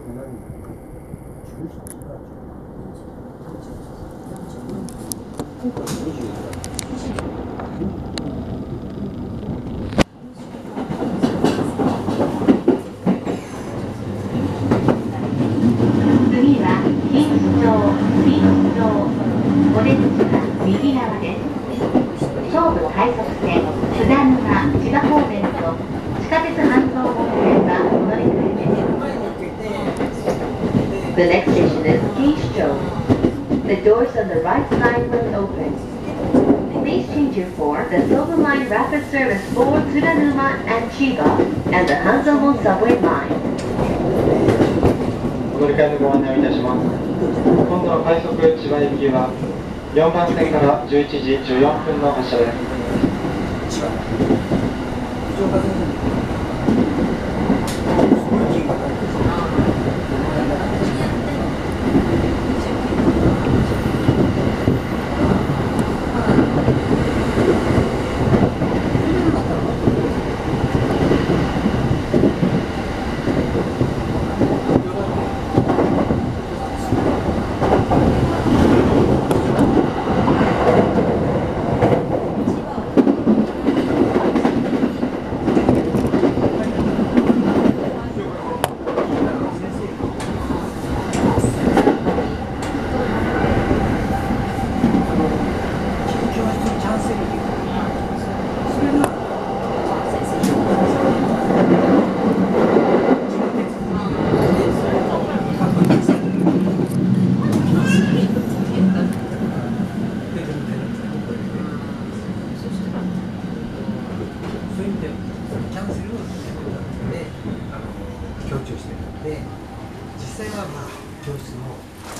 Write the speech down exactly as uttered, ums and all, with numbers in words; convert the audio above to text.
次は錦糸町、錦糸町、お出口は右側です。総武快速線、津田沼、千葉方面と地下鉄半蔵門線はお乗り換えです。The next station is Keystone. The doors on the right side will open. Please change your for the Silver Line Rapid Service for Tsudanuma and Chiba and the Hanzomon Subway Line. お乗り換えのご案内をいたします。今度の快速千葉行きはよんばん線からじゅういちじじゅうよんぷんの発車です。 強調してるので、実際はまあ教室の